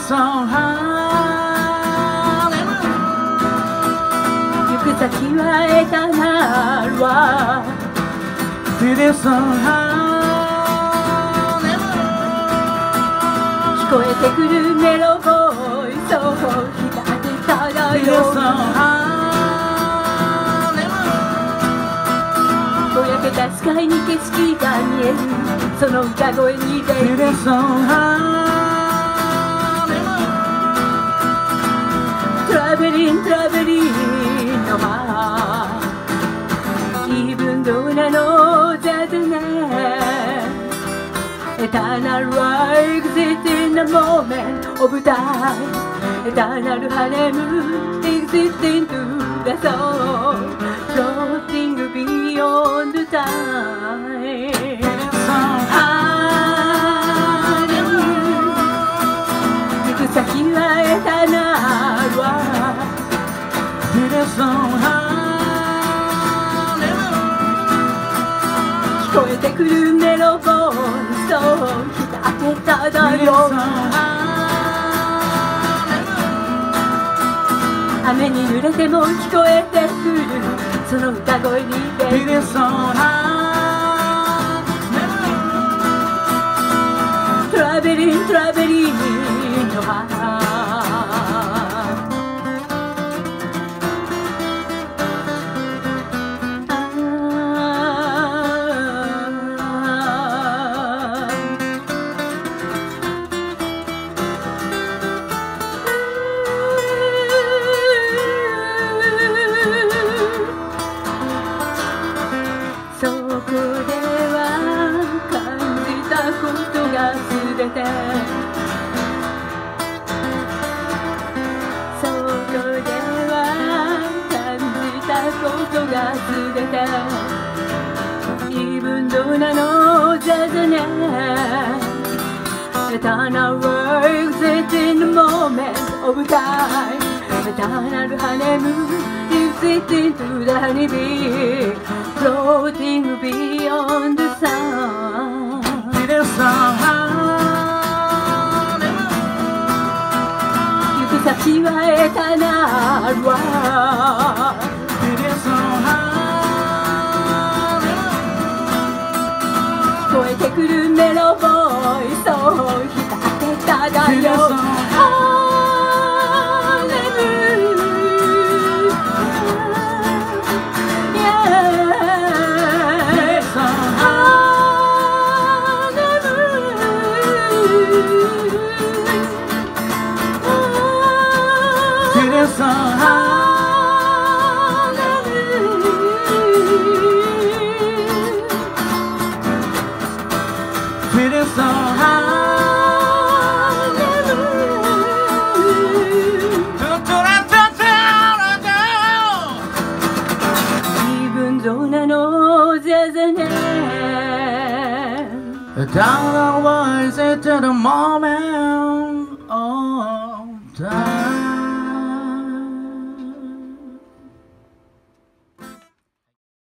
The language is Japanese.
行く先はエタナルは聞こえてくるメロボイスを光って漂うぼやけた視界に景色が見えるその歌声に出るトラベリンのEven though I know that the name Eternal exist in the moment of time Eternal honeymoon existing to the soul Floating beyond the time行く先はエタナルは聞こえてくるメロボイスを光って漂う雨に濡れても聞こえてくるその歌声に出るトラベリンのそこでは感じたことがすべてそこでは感じたことがすべて Even though I know there's a name Eternal exist in the moment of time Eternal honeymoon existing to the honeybee Floating beyond the sun行く先はエタナルは聞こえてくるメロボイスを光って漂う Down the wise to the moment